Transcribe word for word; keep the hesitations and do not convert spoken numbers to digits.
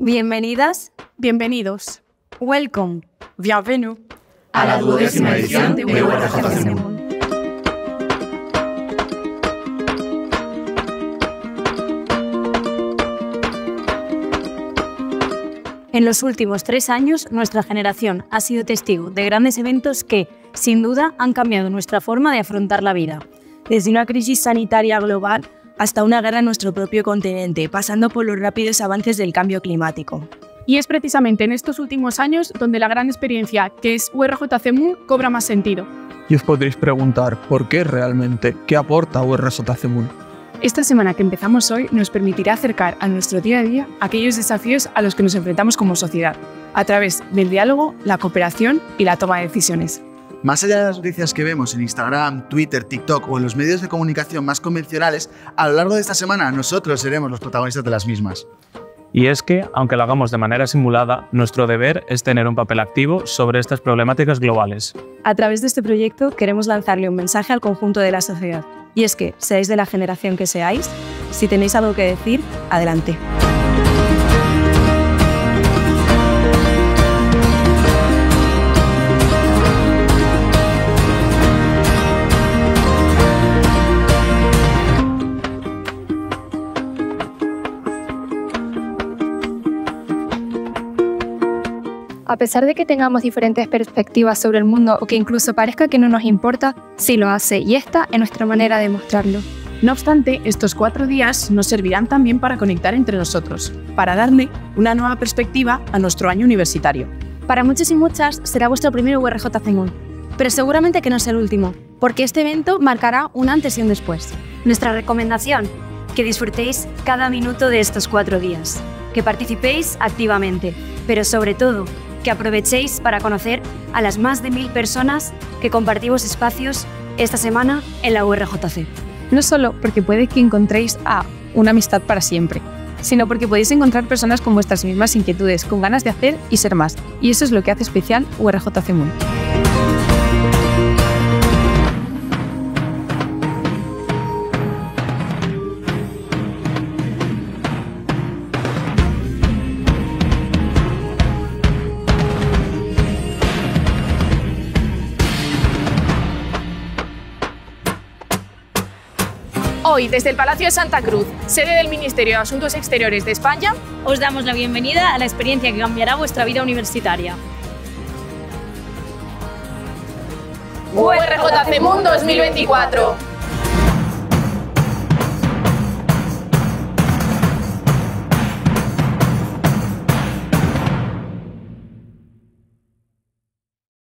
Bienvenidas, bienvenidos, welcome, bienvenue a la duodécima edición de U R J C M U N. En los últimos tres años, nuestra generación ha sido testigo de grandes eventos que, sin duda, han cambiado nuestra forma de afrontar la vida. Desde una crisis sanitaria global hasta una guerra en nuestro propio continente, pasando por los rápidos avances del cambio climático. Y es precisamente en estos últimos años donde la gran experiencia que es U R J C M U N cobra más sentido. Y os podréis preguntar, ¿por qué realmente? ¿Qué aporta U R J C M U N? Esta semana que empezamos hoy nos permitirá acercar a nuestro día a día aquellos desafíos a los que nos enfrentamos como sociedad, a través del diálogo, la cooperación y la toma de decisiones. Más allá de las noticias que vemos en Instagram, Twitter, TikTok o en los medios de comunicación más convencionales, a lo largo de esta semana nosotros seremos los protagonistas de las mismas. Y es que, aunque lo hagamos de manera simulada, nuestro deber es tener un papel activo sobre estas problemáticas globales. A través de este proyecto queremos lanzarle un mensaje al conjunto de la sociedad. Y es que, seáis de la generación que seáis, si tenéis algo que decir, adelante. A pesar de que tengamos diferentes perspectivas sobre el mundo o que incluso parezca que no nos importa, sí lo hace y esta es nuestra manera de mostrarlo. No obstante, estos cuatro días nos servirán también para conectar entre nosotros, para darle una nueva perspectiva a nuestro año universitario. Para muchos y muchas será vuestro primer U R J C M U N, pero seguramente que no es el último, porque este evento marcará un antes y un después. Nuestra recomendación, que disfrutéis cada minuto de estos cuatro días, que participéis activamente, pero sobre todo, que aprovechéis para conocer a las más de mil personas que compartimos espacios esta semana en la U R J C. No solo porque puede que encontréis a una amistad para siempre, sino porque podéis encontrar personas con vuestras mismas inquietudes, con ganas de hacer y ser más. Y eso es lo que hace especial U R J C M U N. Hoy, desde el Palacio de Santa Cruz, sede del Ministerio de Asuntos Exteriores de España, os damos la bienvenida a la experiencia que cambiará vuestra vida universitaria. U R J C M U N dos mil veinticuatro.